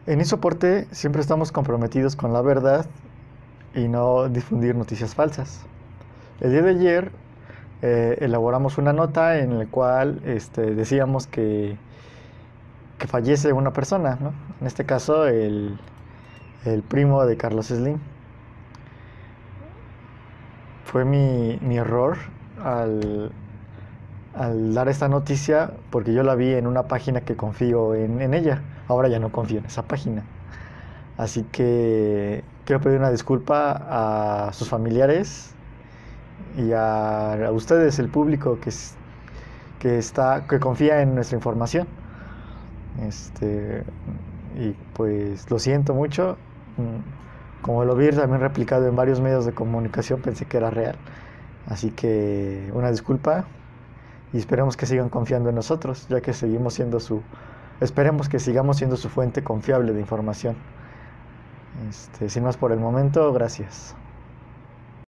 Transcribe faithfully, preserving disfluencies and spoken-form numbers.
En Isoporte siempre estamos comprometidos con la verdad y no difundir noticias falsas. El día de ayer eh, elaboramos una nota en la cual este, decíamos que, que fallece una persona, ¿no? En este caso el, el primo de Carlos Slim. Fue mi, mi error al, al dar esta noticia porque yo la vi en una página que confío en, en ella. Ahora ya no confío en esa página. Así que quiero pedir una disculpa a sus familiares y a, a ustedes, el público que, que, está, que confía en nuestra información. Este, y pues lo siento mucho. Como lo vi también replicado en varios medios de comunicación, pensé que era real. Así que una disculpa y esperemos que sigan confiando en nosotros, ya que seguimos siendo su... Esperemos que sigamos siendo su fuente confiable de información. Este, sin más por el momento, gracias.